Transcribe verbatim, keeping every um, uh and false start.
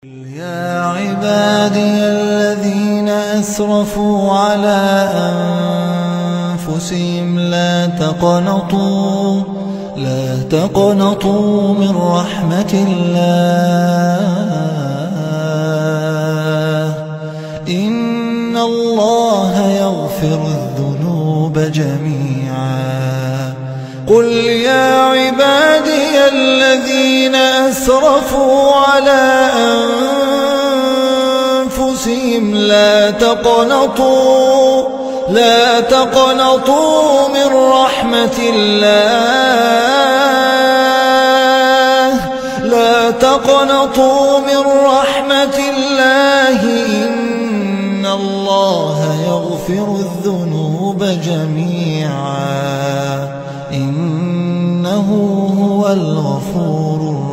يا عبادي الذين أسرفوا على أنفسهم لا تقنطوا لا تقنطوا من رحمة الله إن الله يغفر الذنوب جميعا. قل يا عبادي الذين أسرفوا على أنفسهم لا تقنطوا لا تقنطوا من رحمة الله لا تقنطوا من رحمة الله إن الله يغفر الذنوب جميعا إنه هو الغفور الرحيم.